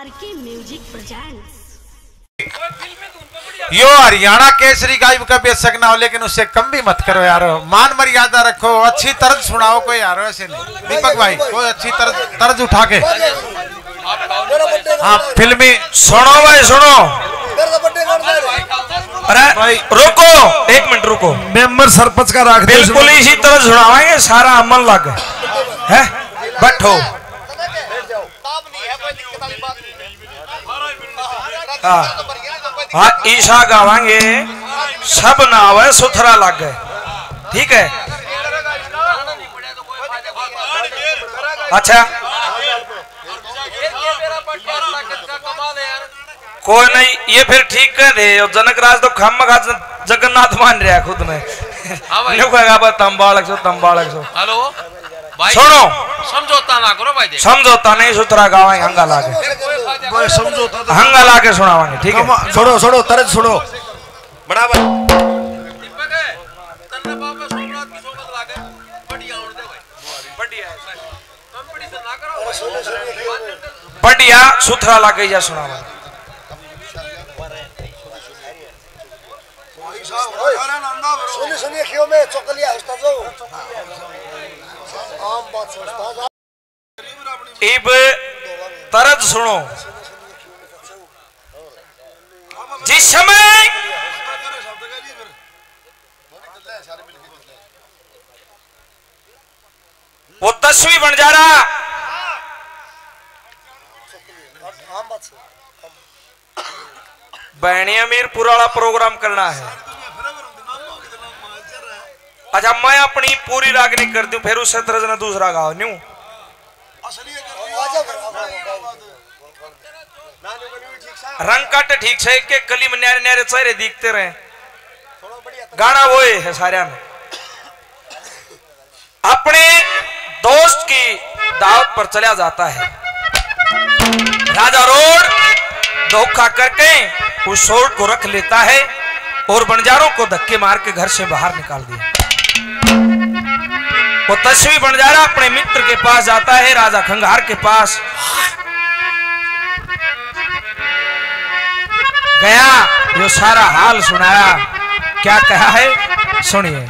R K music presents. यो हरियाणा केसरी गायब का बेशक ना हो, लेकिन उससे कम भी मत करो यार। मान मर्यादा रखो, अच्छी तर्ज सुनाओ कोई यार। ऐसे नहीं दीपक भाई, कोई अच्छी तर्ज उठा के। हाँ फिल्मी सुनो भाई सुनो। अरे भाई रुको, एक मिनट रुको। मेंबर सरपंच का राख दे। बिल्कुल इसी तरह सुनावाएंगे, सारा अमल लग है। बैठो। हाँ ईशा गावांगे, सब नाव सुथरा लग गए, ठीक है। अच्छा कोई नहीं, ये फिर ठीक कर दे। जनक राज तो खम खा जगन्नाथ मान रहा खुद में। तंबालक सो हेलो भाई, सुनो समझौता ना करो भाई। समझौता नहीं, सुथरा गावाएंगे, हंगा लाके समझौता हंगा लाके सुनावाएंगे, ठीक है। छोड़ो छोड़ो तरज छोड़ो बड़ा बढ़िया सुथरा लाके जा सुनावा। सुनिए खियो में चोकलिया हस्ता जो आम बात सोचता। इब तरज सुनो। जिस समय वो 10वीं बन जा रहा, बहनिया मीर पुराना प्रोग्राम करना है। अच्छा मैं अपनी पूरी रागनी कर दूं, फिर उससे तरह से दूसरा गाओ न्यू। रंग कट ठीक से के कली में न्यारे न्यारे चेहरे दिखते रहे। गाना वो है सारे में। अपने दोस्त की दावत पर चला जाता है, राजा रोड धोखा करके उस सोट को रख लेता है और बंजारों को धक्के मार के घर से बाहर निकाल दिया। वो 10वीं बंजारा अपने मित्र के पास जाता है, राजा खंगार के पास गया, जो सारा हाल सुनाया। क्या कहा है सुनिए।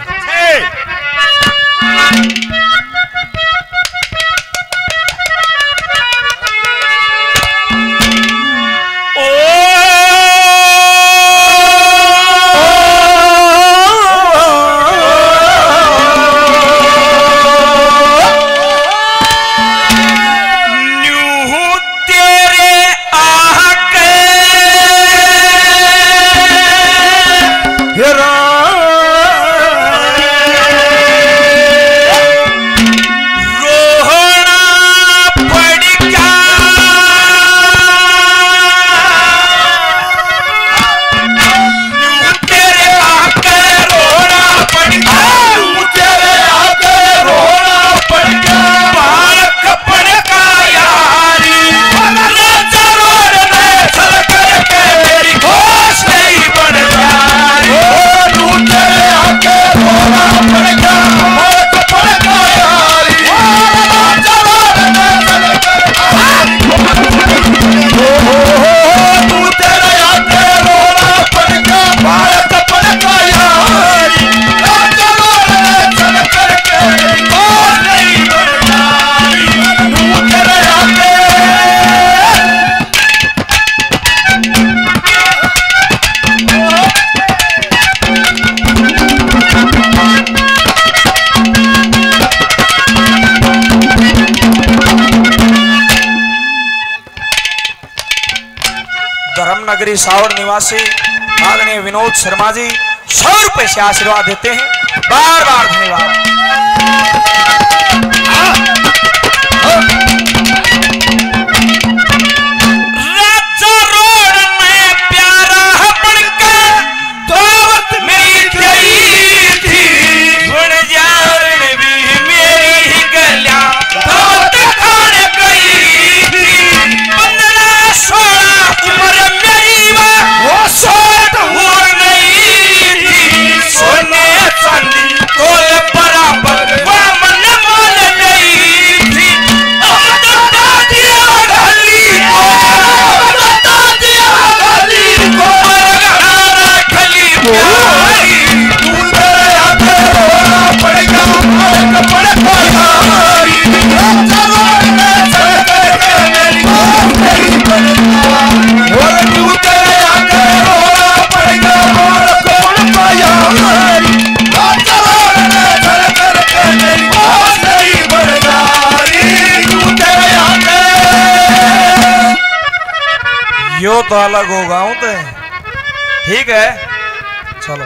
धर्मनगरी सावर निवासी आदरणीय विनोद शर्मा जी 100 रुपए से आशीर्वाद देते हैं। बार बार धन्यवाद। सोने चांदी तोल बराबर, मन मोल यो तो अलग होगा हूं तो ठीक है चलो।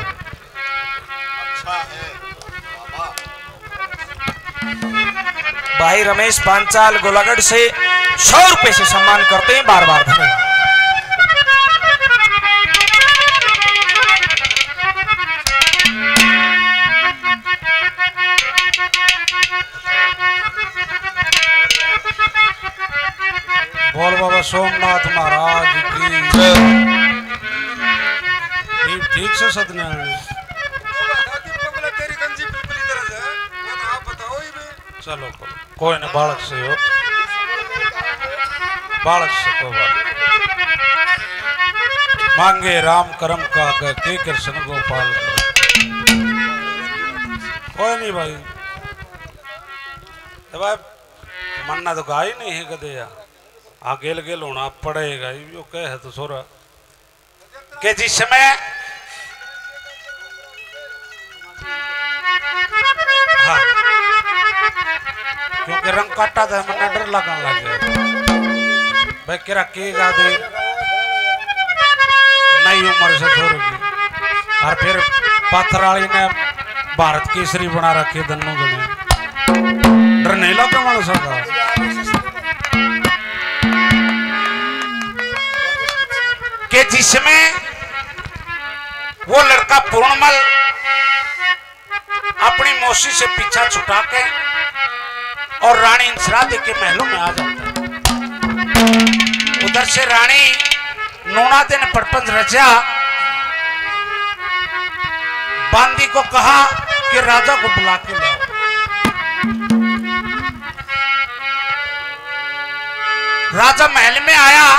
भाई रमेश पांचाल गोलागढ़ से 100 रुपए से सम्मान करते हैं, बार बार धन्यवाद। बोल बाबा सोमनाथ महाराज की ठीक से सत्यनारायण। चलो कोई ना, बालक से हो, बालक से को बात मांगे राम करम का के कृष्ण गोपाल। कोई नहीं भाई, भाई मन्ना तो गा ही नहीं है कदे यार, गेल गेल होना पड़ेगा। यो कह है तो सोरा के जिसमें हाँ, क्योंकि रंग काटा था मन्ना डर लगने लग गया भाई केरा के गा दे नई उम्र से छोड़ेगी। और फिर पाथराली ने भारत केसरी बना रखे दन्नू जने, डर नहीं लगा मानो सरकार के जिसमें वो लड़का पूर्णमल अपनी मौसी से पीछा छुटा के और रानी इंसरादे के महलों में आ जाता है। उधर से रानी नूनादे ने प्रपंच रचा, बांदी को कहा कि राजा को बुला के लाओ। राजा महल में आया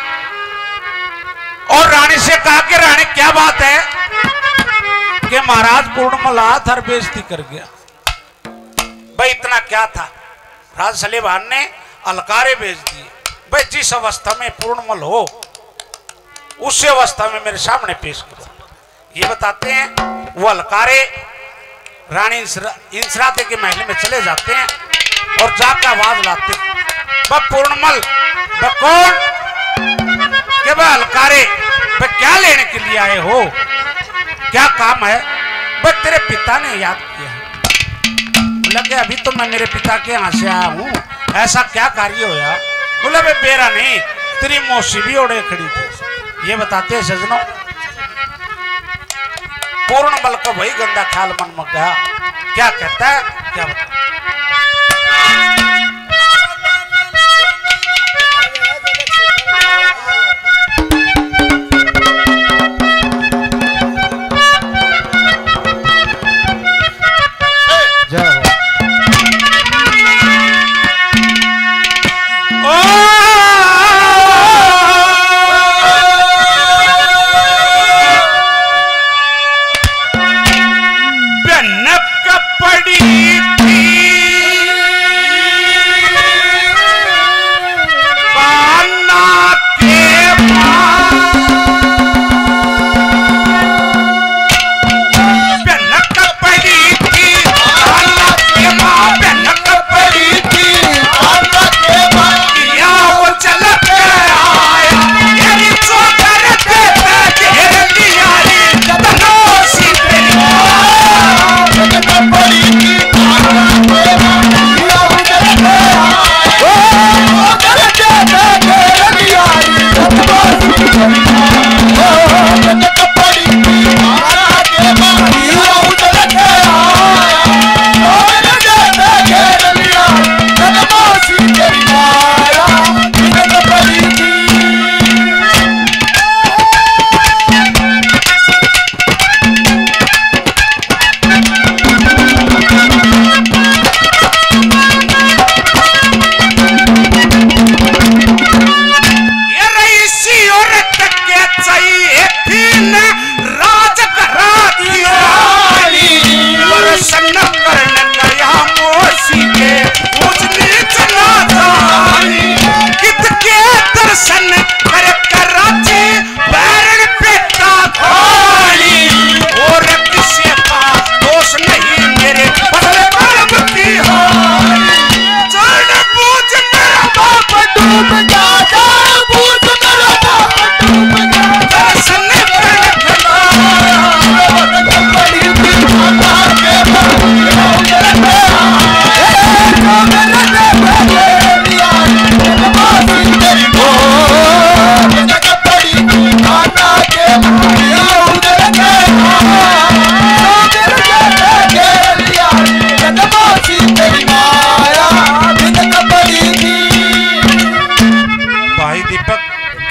और रानी से कहा कि रानी क्या बात है कि महाराज पूर्णमल हर बेइज्जती कर गया। भाई इतना क्या था, राज सलेबान ने अलकारे भेज दिए। भाई जिस अवस्था में पूर्णमल हो उस अवस्था में मेरे सामने पेश करो। ये बताते हैं वो अलकारे रानी इंसरादे के महल में चले जाते हैं और जाकर आवाज लाते हैं, वह पूर्णमल वह कौन के वह अलकारे वह क्या लेने के लिए आए हो, क्या काम है। वह तेरे पिता ने याद किया है। लगे अभी तो मैं मेरे पिता के यहाँ से आया हूँ, ऐसा क्या कार्य होया। बोला भाई मेरा नहीं, तेरी मौसी भी ओढ़े खड़ी थी। ये बताते हैं सजनों, पूर्णमल को वही गंदा ख्याल मन में गया। क्या कहता है, क्या बताता पड़ी थी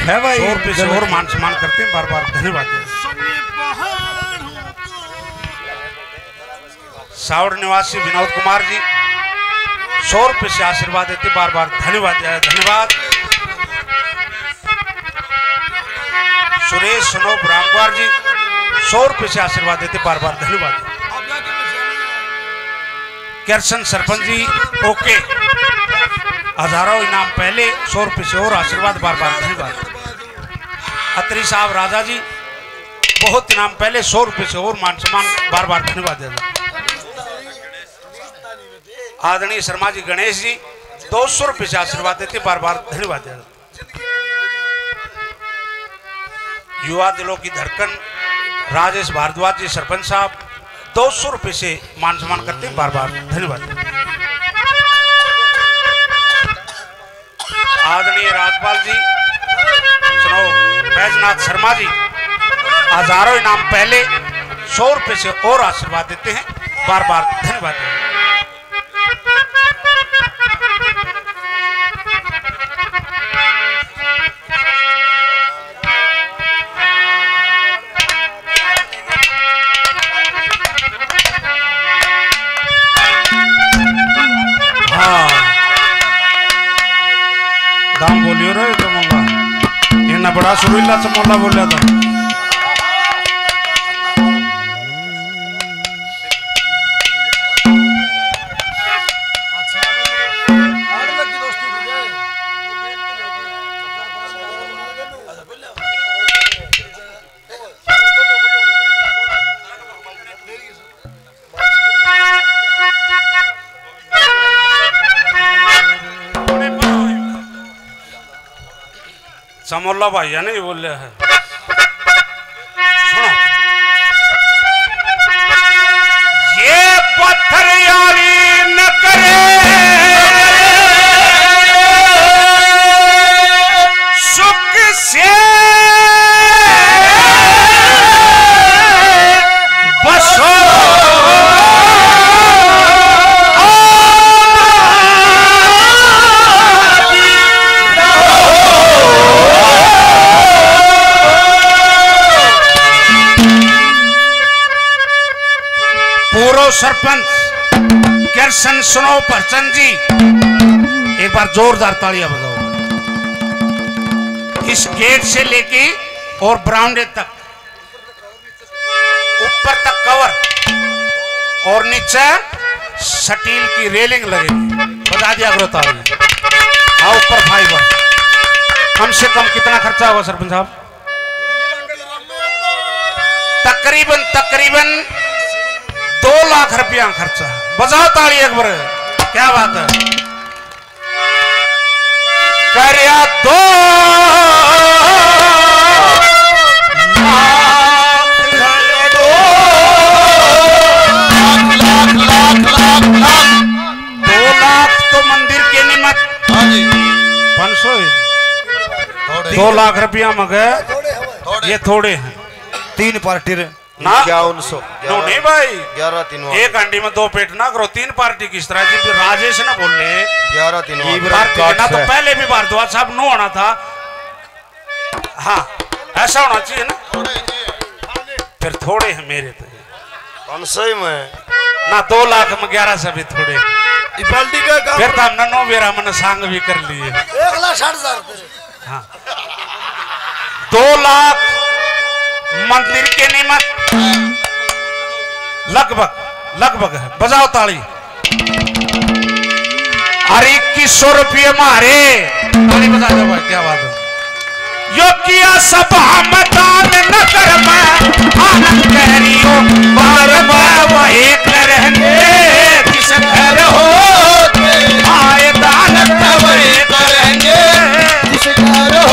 है भाई। 100 रुपये से और मान सम्मान करते हैं, बार बार धन्यवाद। साउड़ निवासी विनोद कुमार जी 100 रुपये से आशीर्वाद देते, बार बार धन्यवाद धन्यवाद। सुरेश सनोप रामकुमार जी 100 रुपये से आशीर्वाद देते, बार बार धन्यवाद। करसन सरपंच जी ओके, हजारों इनाम पहले, 100 रुपये से और आशीर्वाद, बार बार धन्यवाद। अत्री साहब राजा जी बहुत इनाम पहले, 100 रुपये से और मान सम्मान, बार बार धन्यवाद। आदरणीय शर्मा जी गणेश जी 200 रुपये से आशीर्वाद देते, बार बार धन्यवाद। युवा दिलों की धड़कन राजेश भारद्वाज जी सरपंच साहब 200 रुपये से मान सम्मान करते हैं, बार बार धन्यवाद। आदरणीय राजपाल जी सुनो बैजनाथ शर्मा जी हजारों इनाम पहले, 100 रुपये से और आशीर्वाद देते हैं, बार बार धन्यवाद। दाम बोलियो रे चमोला, इन्ना बड़ा सुरीला चमोला बोलिया था। समोल्ला भाई है नहीं बोल रहा है। सुनो ये पत्थर यारी न करे सुख से बसो सरपंच करसन सुनो परचंद जी एक बार जोरदार तालियां बजाओ। इस गेट से लेके और बरामदे तक ऊपर तक कवर और नीचे स्टील की रेलिंग लगेगी, बजा दिया करो ताली। हाँ ऊपर फाइबर, कम से कम कितना खर्चा होगा सरपंच साहब? तकरीबन 2 लाख रुपया खर्चा है। बजाओ ताली एक बार, क्या बात है। करिया 2 लाख तो मंदिर के निमित्त 500 2 लाख रुपया मगे ये थोड़े हैं। 3 पार्टी रे ना 5100 नहीं भाई 11 3 एक अंडी में 2 पेट ना करो, 3 पार्टी किस तरह जी? राजेश ना बोल रहे 11 3 ना, तो पहले भी भारद्वाज साहब नो आना था। हाँ ऐसा होना चाहिए ना, फिर थोड़े हैं मेरे तो 500 में ना 2 लाख में 11 से भी थोड़े, पार्टी का काम फिर तो हमने 9 बेरा मन सांग भी कर लिए। 1,60,000 हाँ 2 लाख मंदिर के निमित्त लगभग है। बजाओ ताली। अरे 2100 रुपये मारे, ताली बजा दो भाई, क्या बात है। यो किया सब हम दान न कर मैं आनंद कह रही हो, बार बार वो एक रहने किस घर हो आए दान तब एक रहेंगे किस घर हो।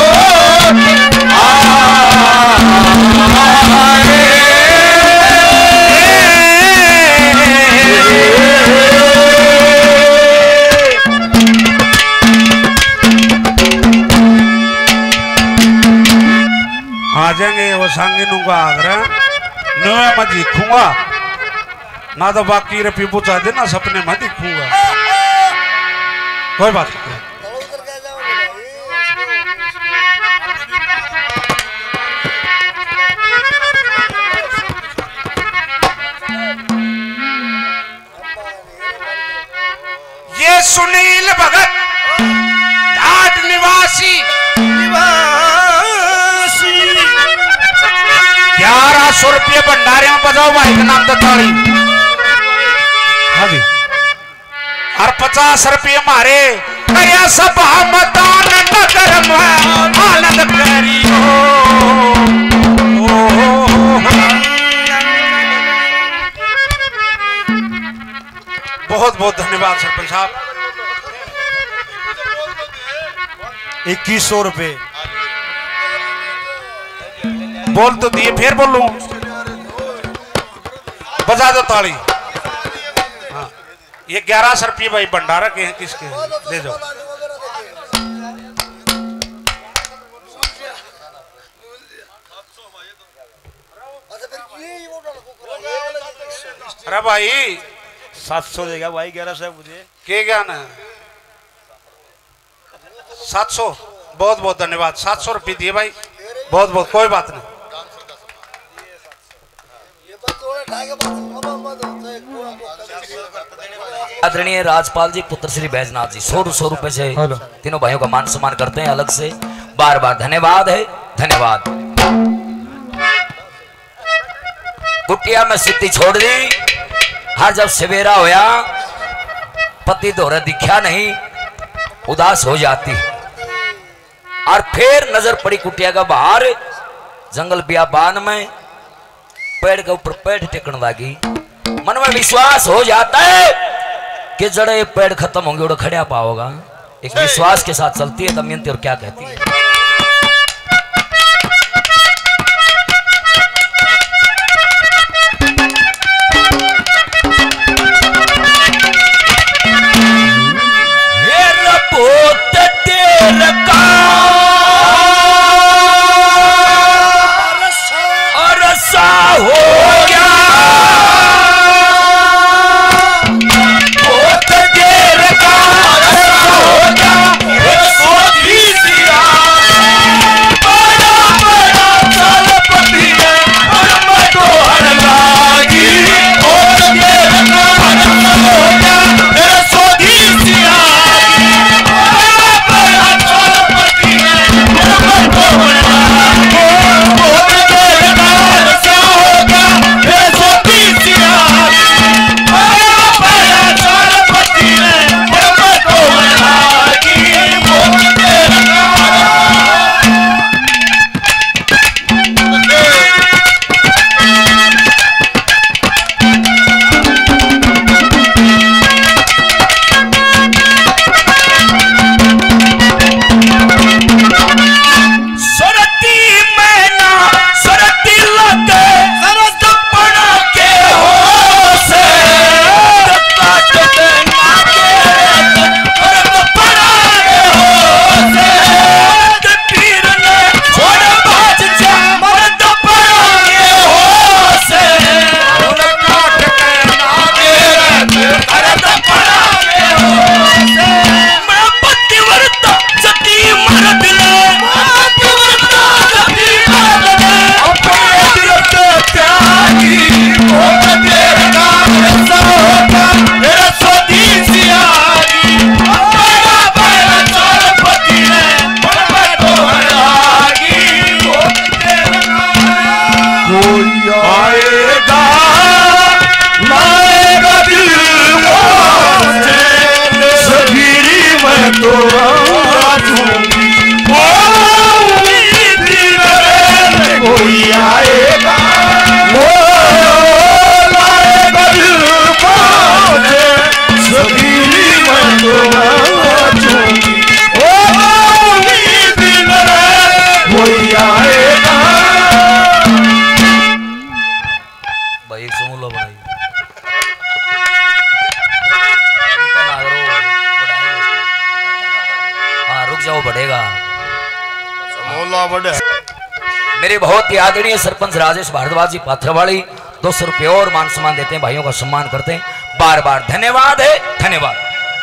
आ जाएंगे वो सांगिनों का आग्रह नया मैं दिखूंगा ना, तो बाकी रपी पूछा देना सपने में दिखूंगा, कोई बात नहीं। रुपये भंडारे में बजाओ भाई के नाम ताली। हाँ जी। और 50 रुपये मारे कया सभा मदान नगर में आनंद करियो। बहुत बहुत धन्यवाद सरपंच साहब। 2100 रुपए बोल तो दिए फिर बोलूं बजा दो ताली। हाँ ये 1100 रुपये भाई भंडारा के हैं किसके हैं? ले जाओ। अरे भाई 700 देगा भाई 1100 मुझे के ज्ञान है 700 बहुत बहुत धन्यवाद। 700 रुपये दिए भाई बहुत बहुत कोई बात नहीं। आदरणीय राजपाल जी पुत्र श्री बैजनाथ जी 100 रुपए से तीनों भाइयों का मान सम्मान करते हैं अलग से। बार बार धन्यवाद है धन्यवाद। कुटिया में सिद्धि छोड़ दी। हर जब सवेरा होया पति दोहरा दिखा नहीं उदास हो जाती। और फिर नजर पड़ी कुटिया का बाहर जंगल बियाबान में पेड़ के ऊपर पेड़ टेकने लगी। मन में विश्वास हो जाता है कि जड़े पेड़ खत्म होंगे उड़ा खड़ा पाओगा। एक विश्वास के साथ चलती है दमयंती और क्या कहती है। मेरे बहुत ही आदरणीय सरपंच राजेश भारद्वाज जी पाथरवाड़ी 200 रुपये और मान सम्मान देते हैं भाइयों का सम्मान करते हैं। बार बार धन्यवाद है धन्यवाद।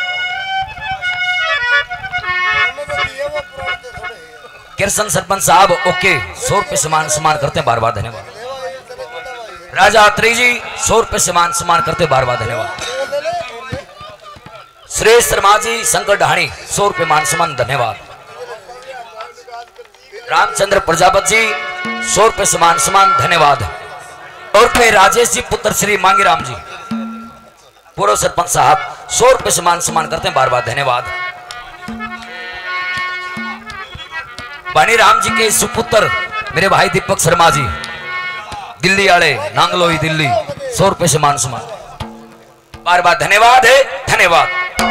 कृष्ण सरपंच साहब ओके 100 रुपये से मान सम्मान करते हैं। बार बार धन्यवाद। राजा अत्री जी 100 रुपये से मान सम्मान करते बार बार धन्यवाद। श्रेष्ठ शर्मा जी शंकर ढाणी 100 रुपये मान सम्मान धन्यवाद। रामचंद्र प्रजापति जी 100 रुपये समान धन्यवाद। और फिर राजेश जी पुत्र श्री मांगीराम जी पूर्व सरपंच साहब 100 रुपए से मान सम्मान करते हैं, बार बार धन्यवाद। पानी राम जी के सुपुत्र मेरे भाई दीपक शर्मा जी दिल्ली वाले नांगलोई दिल्ली 100 रुपए से मान सम्मान, बार बार धन्यवाद है, धन्यवाद।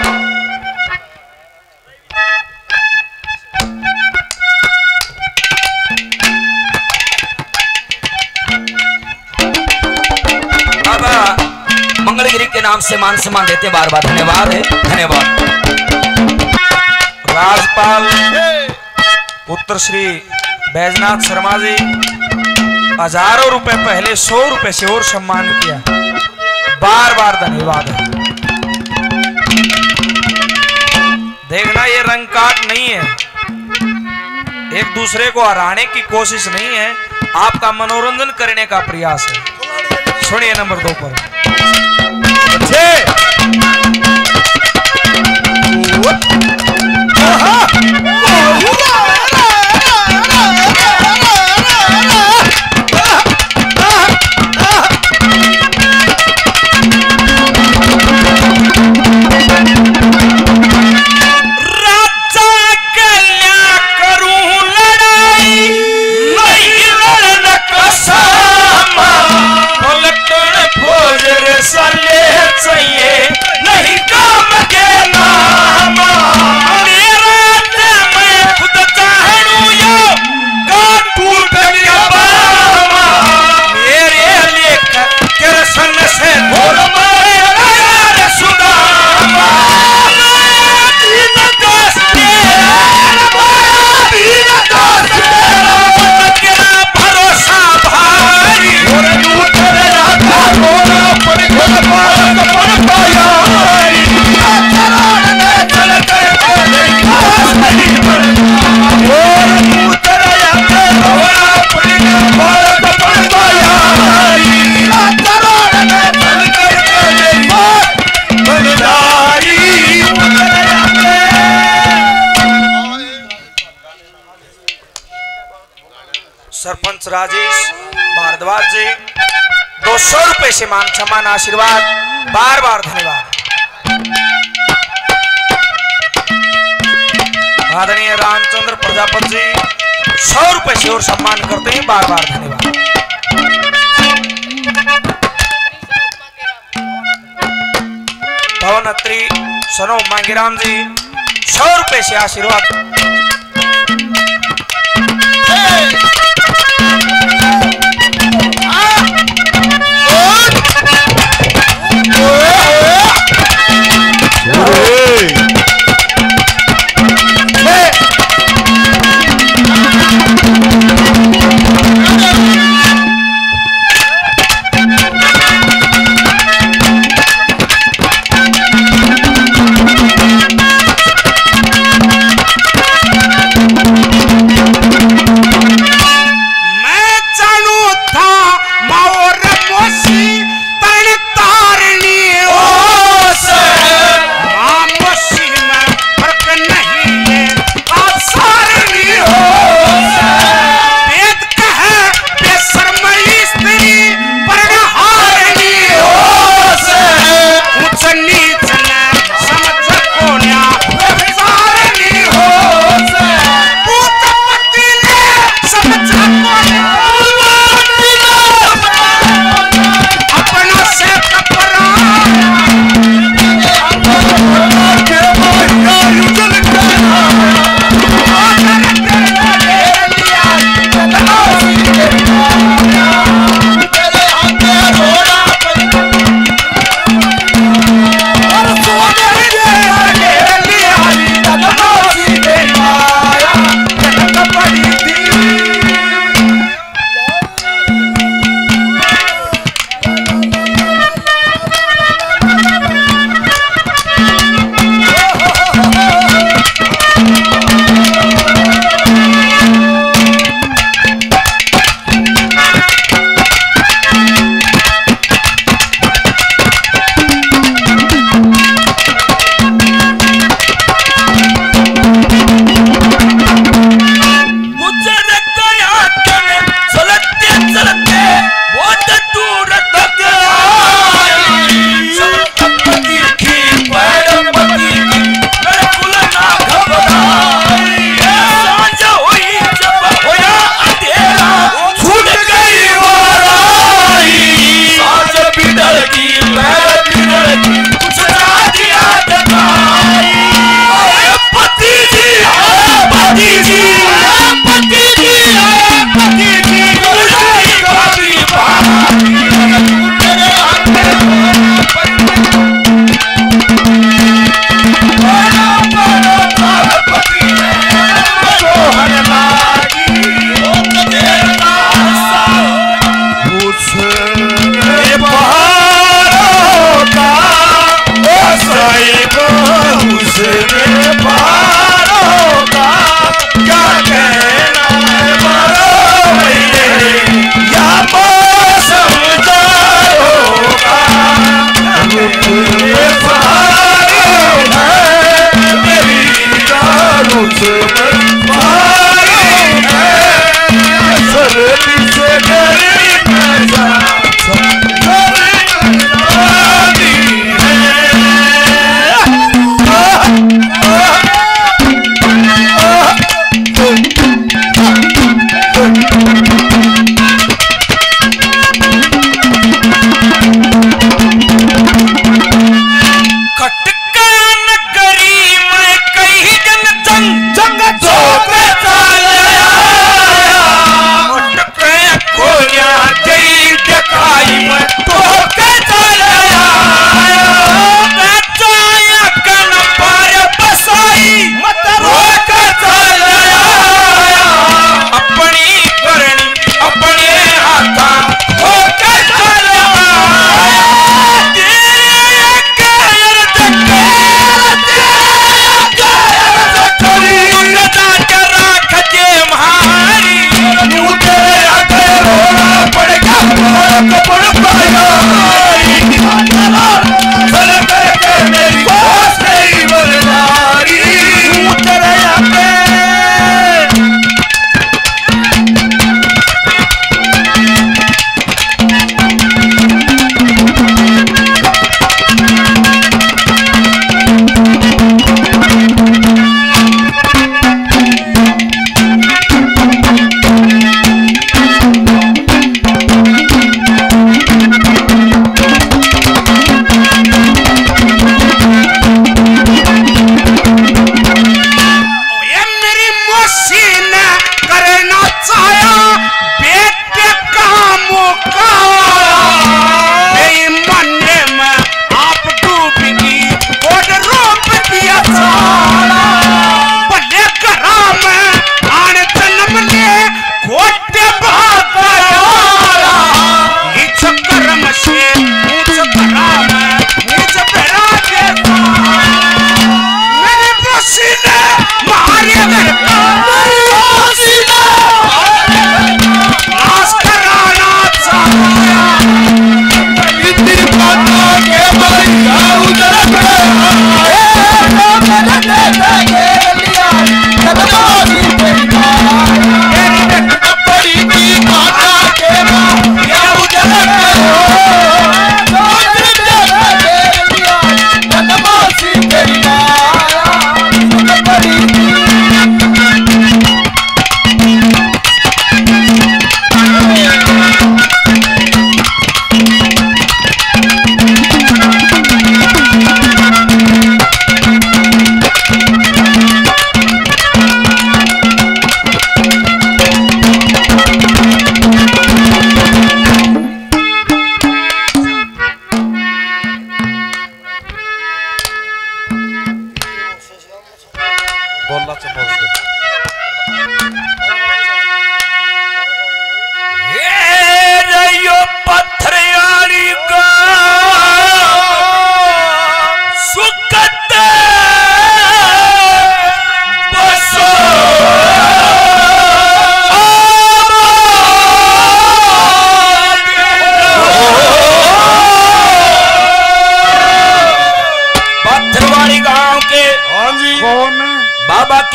मंगलगिरी के नाम से मान सम्मान देते बार बार, धन्यवाद है, धन्यवाद। राजपाल पुत्र श्री बैजनाथ शर्मा जी हजारों रुपए पहले 100 रुपए से और सम्मान किया, बार बार धन्यवाद है। देखना ये रंग काट नहीं है, एक दूसरे को हराने की कोशिश नहीं है, आपका मनोरंजन करने का प्रयास है। सुनिए नंबर 2 पर सरपंच राजेश भारद्वाज जी 200 रुपए से मान सम्मान आशीर्वाद, बार बार धन्यवाद। आदरणीय रामचंद्र प्रजापति जी 100 रुपए से और सम्मान करते हैं, बार बार धन्यवाद। पवन अत्री सनो मांगीराम जी 100 रुपए से आशीर्वाद।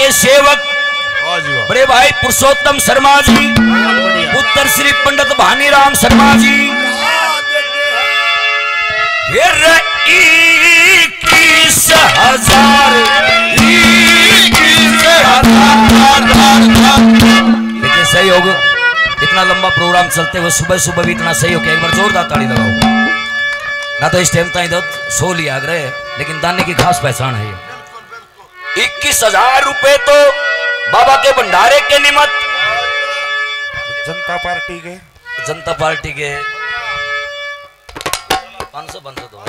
के सेवक बड़े भाई पुरुषोत्तम शर्मा जी, पुत्र श्री पंडित भानीराम शर्मा जी, 21,000 देखिए सहयोग। इतना लंबा प्रोग्राम चलते हुए सुबह सुबह भी इतना सहयोग है, एक बार जोरदार ताली लगाओ ना। तो इस टाइम तक इधर सो लिया रहे, लेकिन दाने की खास पहचान है। 21,000 रुपए तो बाबा के भंडारे के निमित्त जनता पार्टी के 500 दो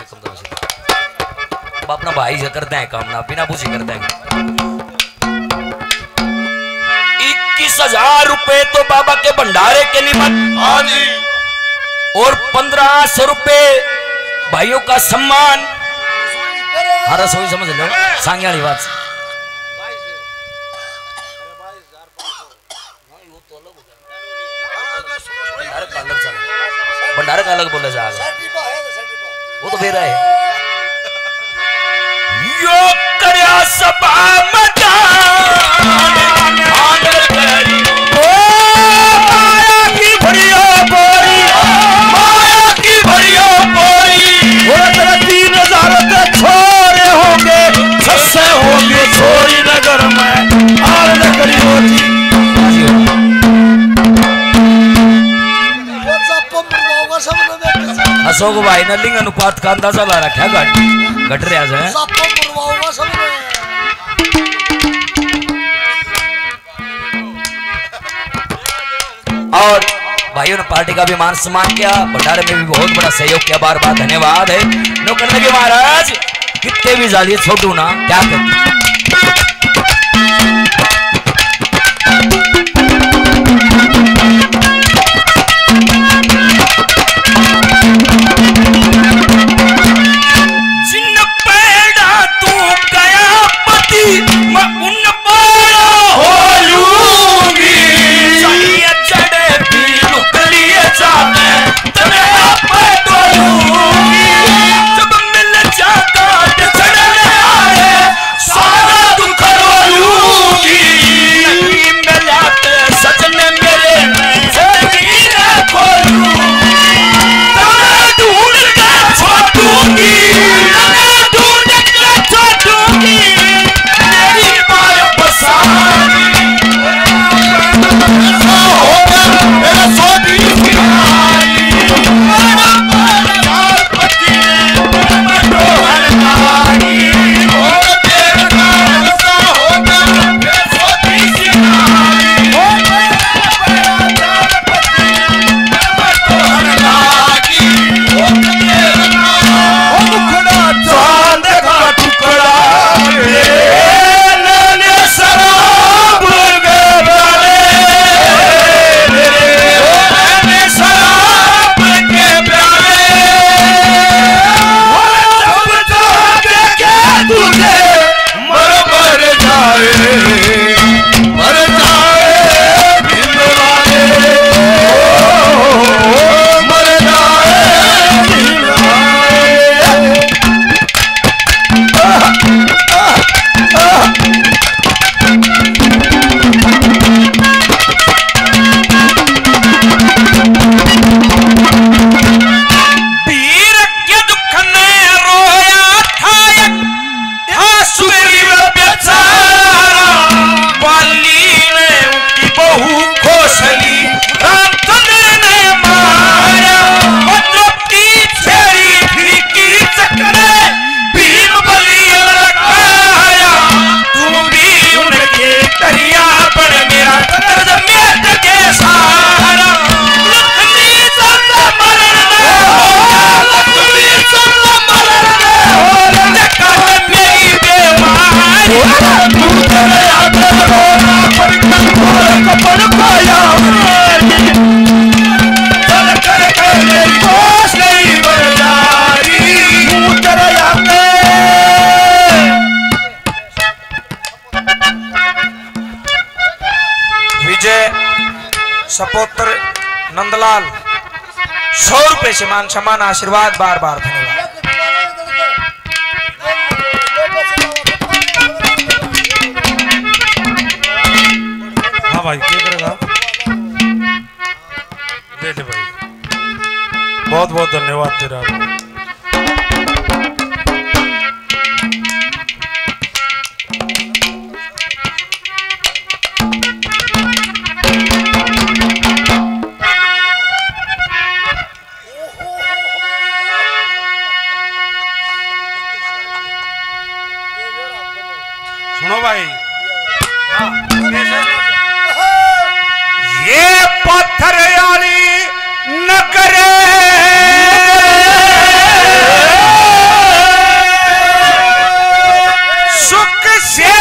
अपना भाई से करते हैं काम ना, बिना पूछी करते हैं। 21,000 रुपए तो बाबा के भंडारे के निमित्त और 1,500 रुपए भाइयों का सम्मान। हाँ रसोई समझ लो, सांगे वाली बात। भंडारे का अलग बोले जाएगा, वो तो मेरा है। यो करया सभा छोरे होंगे सस्से होंगे छोरी नगर में आल करी होती। अशोक भाई ने लिंग अनुपात का अंदाजा ला रखा घट रहा है। और भाइयों ने पार्टी का भी मान सम्मान किया, भंडारे में भी बहुत बड़ा सहयोग किया, बार बार धन्यवाद है। नो करने के महाराज कितने भी जालिए छोटू ना क्या करते। सपोत्र नंदलाल 100 रुपए से मान सम्मान आशीर्वाद बार बार धन्यवाद। भाई क्या करेगा? ले ले भाई, बहुत बहुत धन्यवाद तेरा। सुनो भाई, ये पत्थर याली नगर सुख से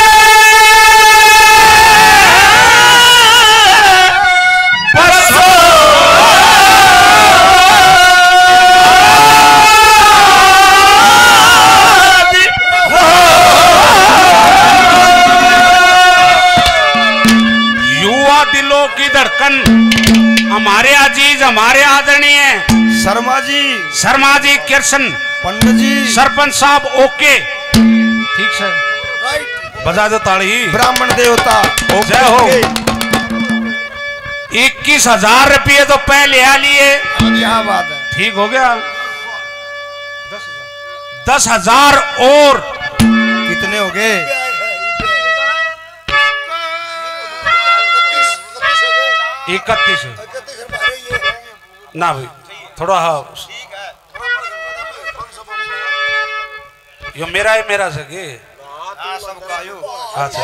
की धड़कन हमारे अजीज, हमारे आदरणीय शर्मा जी कृष्ण पंडित जी सरपंच साहब ओके, ठीक सर, बजा दो ताली। ब्राह्मण देवता जय हो। 21,000 रुपये तो पहले आ लिए, क्या बात है, ठीक हो गया। 10,000 और कितने हो गए? 31 ना भाई, थोड़ा यो मेरा है, मेरा सके अच्छा।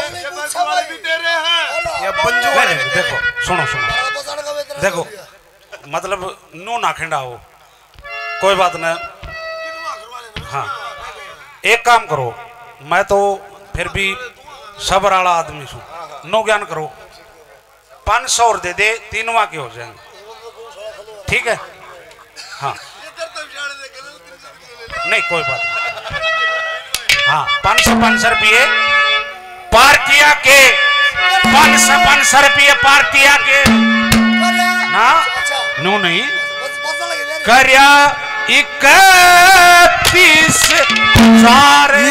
देखो सुनो सुनो, देखो मतलब नो ना खिंडा हो, कोई बात नहीं। हाँ एक काम करो, मैं तो फिर भी सबर वाला आदमी छू, नो ज्ञान करो, 500 और दे दे, 3 के हो जाएंगे, ठीक है? हाँ नहीं कोई बात नहीं। हाँ 500 रुपये पार्टिया के, 500 रुपये पार्टिया के ना, नो नहीं करया 31,000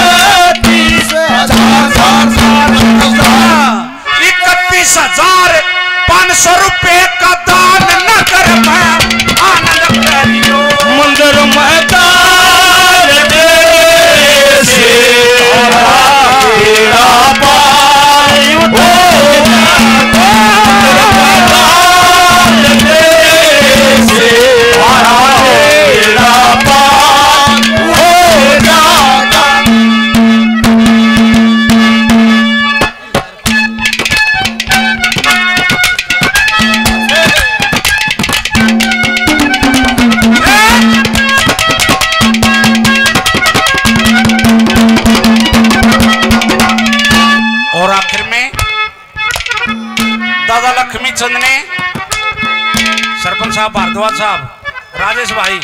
31,500 रुपए का दान न कर मैं आनंद करियो मंदिर मैदान से तेरा पाई चंद ने, सरपंच साहब, भारद्वाज साहब, राजेश भाई,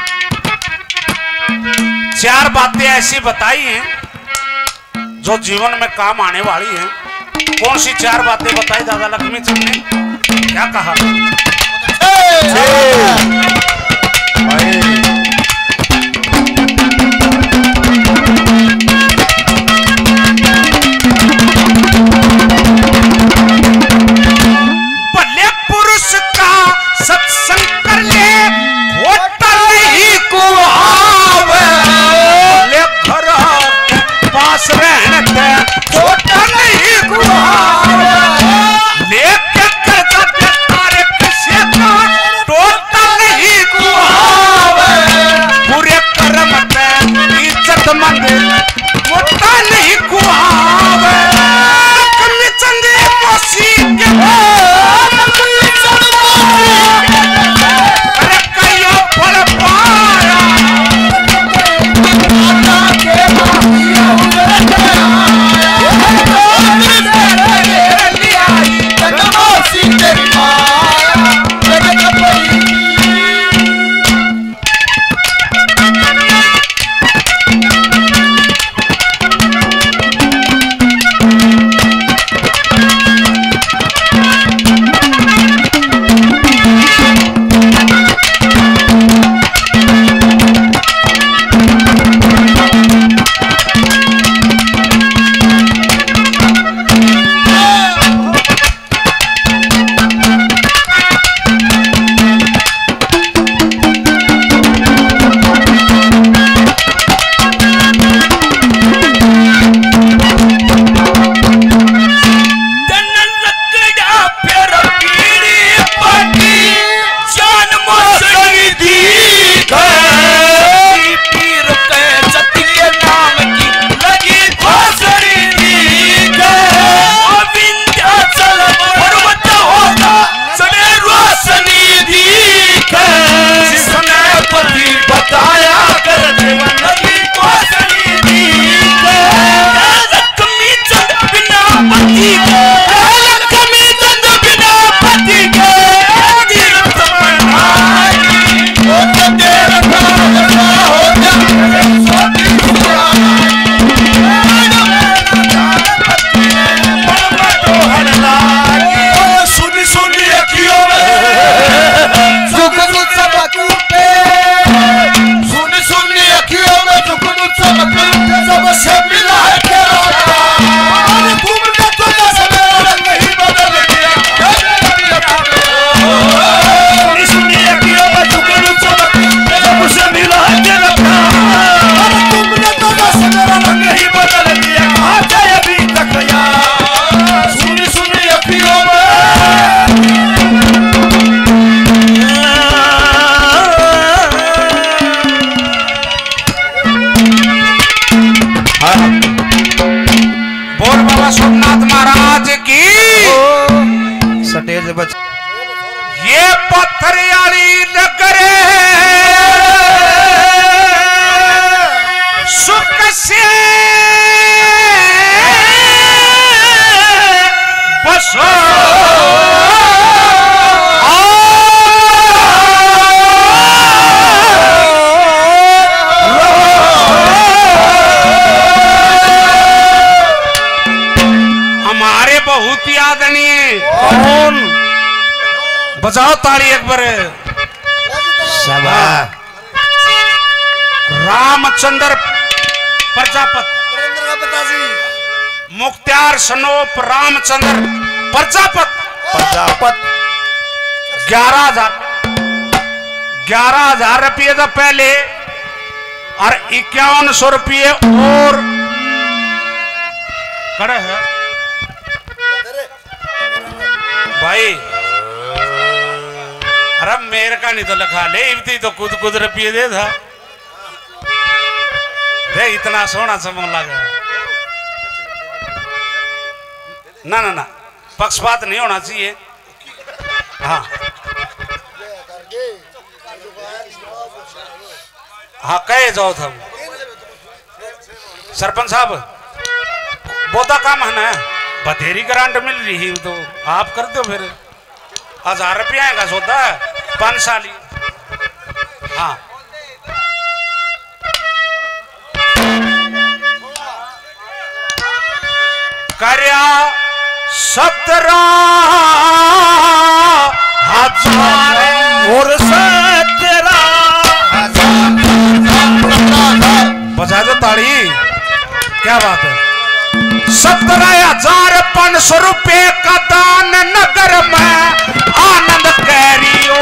4 बातें ऐसी बताई हैं जो जीवन में काम आने वाली हैं। कौन सी 4 बातें बताई दादा लक्ष्मी चंद ने? क्या कहा? सत्संग कर ले, होटल ही को आवे, ले घर के पास रहते, होटल ही को आवे, लेके कर्जा तारे किसी का टोटल ये पत्थरियाली नगर सुख से बसो हमारे बहुत ही आदरणीय कौन बजाओ ताली एक बार रामचंद्र प्रजापत मुख्तार सनोप रामचंद्र प्रजापत 11,000 रुपये था पहले और 5100 रुपये और खड़े है भाई। अरे मेरे का नहीं तो लिखा ले इतनी तो खुद रुपये दे था रे इतना सोना समझ लगा ना पक्षपात नहीं होना चाहिए। हाँ कहे जाओ था सरपंच साहब बहुता काम है ना बथेरी ग्रांट मिल रही तो आप कर दो फिर 1000 रुपया का सौदा 5 साल। हाँ कर्या 17,000 और 17,000 बजा दो ताड़ी क्या बात है। 17,500 रुपये का दान नगर में आनंद कैरियो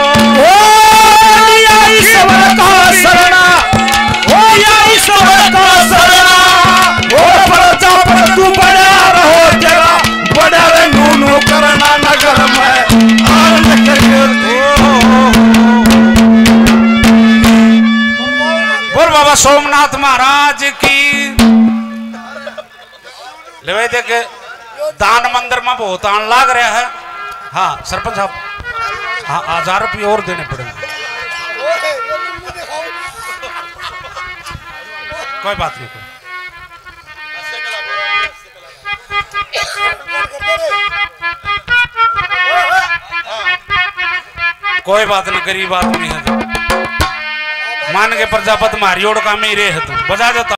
ईश्वर का शरणा ईश्वर का शरणा तू बड़ा रहो जरा बड़ा नूनू करना नगर में आनंद बोल बाबा सोमनाथ महाराज की ले देख दान मंदिर में बहुत आन लाग रहा है। हाँ सरपंच साहब हाँ 1000 रुपये और देने पड़ेंगे कोई बात नहीं कोई बात ना गरीब आदमी है मान के प्रजापत मारी ओड़ का मेरे है तू बजा देता